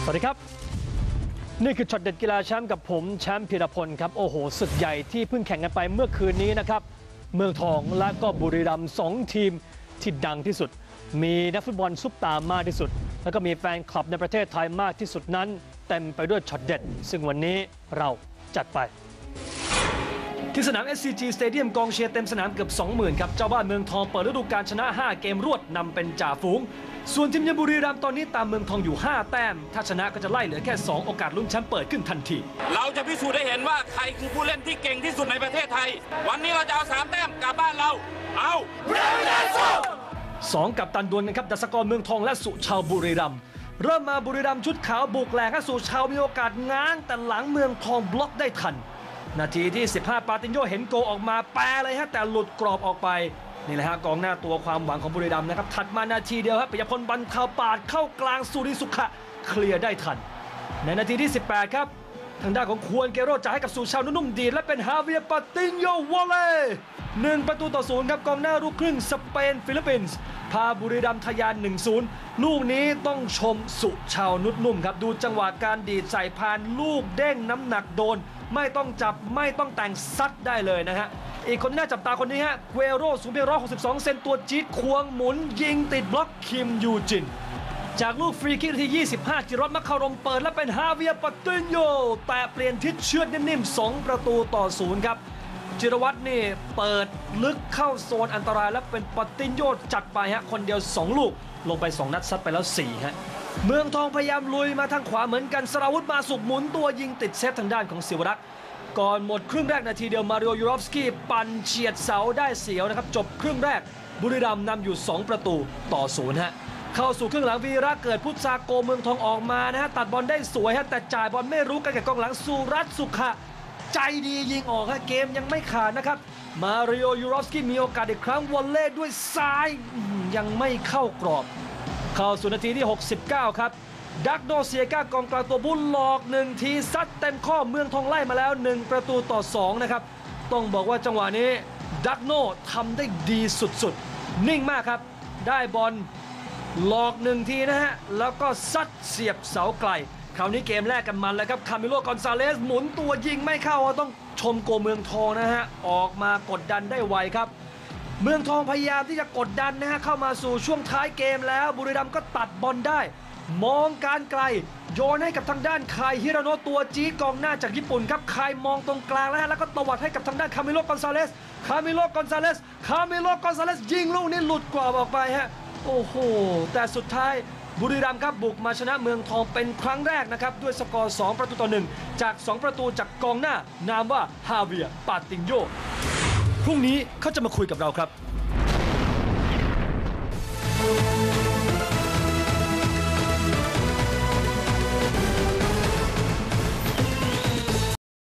วัสดีครับนี่คือช็อตเด็ดกีฬาแชมป์กับผมแชมป์พีรพลครับโอ้โหศึกใหญ่ที่เพิ่งแข่งกันไปเมื่อคืนนี้นะครับเมืองทองและก็บุรีรัมย์2ทีมที่ดังที่สุดมีนักฟุตบอลซุปตาร์มากที่สุดแล้วก็มีแฟนคลับในประเทศไทยมากที่สุดนั้นเต็มไปด้วยช็อตเด็ดซึ่งวันนี้เราจัดไปที่สนาม SCG Stadium กองเชียร์เต็มสนามเกือบ 20,000 ครับเจ้าบ้านเมืองทองเปิดฤดูกาลชนะ5เกมรวดนำเป็นจ่าฝูงส่วนทีมยบุรีรัมย์ตอนนี้ตามเมืองทองอยู่5แต้มถ้าชนะก็จะไล่เหลือแค่2โอกาสลุ้นแชมป์เปิดขึ้นทันทีเราจะพิสูจน์ได้เห็นว่าใครคือผู้เล่นที่เก่งที่สุดในประเทศไทยวันนี้เราจะเอา3แต้มกลับบ้านเราเอา 2กัปตันดวลกันครับดัชกรเมืองทองและสุชาวบุรีรัมย์เริ่มมาบุรีรัมย์ชุดขาวบุกแหลกให้สุชาวมีโอกาสง้างแต่หลังเมืองทองบล็อกได้ทันนาทีที่15ปาตินโยเห็นโกออกมาแปรเลยฮะแต่หลุดกรอบออกไปนี่แหละฮะกองหน้าตัวความหวังของบุรีรัมย์นะครับถัดมานาทีเดียวครับปิยพลบรรเทาปาดเข้ากลางสุริสุขะเคลียร์ได้ทันในนาทีที่18ครับทางด้านของควรเกโรจ่ายให้กับสุชาวนุ่มดีและเป็นฮาเวียร์ปาตินโยวอลเล่1-0ครับกองหน้าลูกครึ่งสเปนฟิลิปปินส์พาบุรีรัมย์ทะยาน 1-0 ลูกนี้ต้องชมสุชาวนุ่มครับดูจังหวะการดีดใส่พานลูกเด้งน้ำหนักโดนไม่ต้องจับไม่ต้องแต่งซัดได้เลยนะฮะอีกคนน่าจับตาคนนี้ฮะเกโรสูงเพียง162 เซนตัวจี๊ดควงหมุนยิงติดบล็อกคิมยูจินจากลูกฟรีคิกที่ 25 จิรวัตรมัคคารมเปิดและเป็นฮาเวียร์ปาตินโยแต่เปลี่ยนทิศเชือดนิ่มๆ2-0ครับจิรวัตรนี่เปิดลึกเข้าโซนอันตรายและเป็นปาตินโยจัดไปฮะคนเดียว2ลูกลงไป2นัดซัดไปแล้ว4ฮะเมืองทองพยายามลุยมาทางขวาเหมือนกันสราวุธมาสุกหมุนตัวยิงติดเซฟทางด้านของศิวรักษ์ก่อนหมดครึ่งแรกนาทีเดียวมาริโอยูรอฟสกี้ปั่นเฉียดเสาได้เสียวนะครับจบครึ่งแรกบุรีรัมย์นำอยู่2-0ฮะเข้าสู่ครึ่งหลังวีระเกิดพุทธาโกเมืองทองออกมานะฮะตัดบอลได้สวยฮะแต่จ่ายบอลไม่รู้กันกับกองหลังสุรัตน์สุขะใจดียิงออกฮะเกมยังไม่ขาดนะครับมาริโอยูรอฟสกี้มีโอกาสอีกครั้งวอลเล่ด้วยซ้ายยังไม่เข้ากรอบเข้าสู่นาทีที่69ครับดักโดเซียก้ากองกลางตัวบุญหลอก1ทีซัดเต็มข้อเมืองทองไล่มาแล้ว1-2นะครับต้องบอกว่าจังหวะนี้ดักโนทำได้ดีสุดๆนิ่งมากครับได้บอลหลอก1ทีนะฮะแล้วก็ซัดเสียบเสาไกลคราวนี้เกมแรกกันมันแล้วครับคามิโลกอนซาเลสหมุนตัวยิงไม่เข้าต้องชมโกเมืองทองนะฮะออกมากดดันได้ไวครับเมืองทองพยายามที่จะกดดันนะฮะเข้ามาสู่ช่วงท้ายเกมแล้วบุรีรัมย์ก็ตัดบอลได้มองการไกลโยนให้กับทางด้านคายฮิราโนะตัวจี๊ดกองหน้าจากญี่ปุ่นครับคายมองตรงกลางแล้วก็ตวัดให้กับทางด้านคามิโลกอนซาเลสยิงลูกนี้หลุดกรอบออกไปฮะโอ้โหแต่สุดท้ายบุรีรัมย์ครับบุกมาชนะเมืองทองเป็นครั้งแรกนะครับด้วยสกอร์2-1จาก2ประตูจากกองหน้านามว่าฮาเวียร์ปาตินโยพรุ่งนี้เขาจะมาคุยกับเราครับ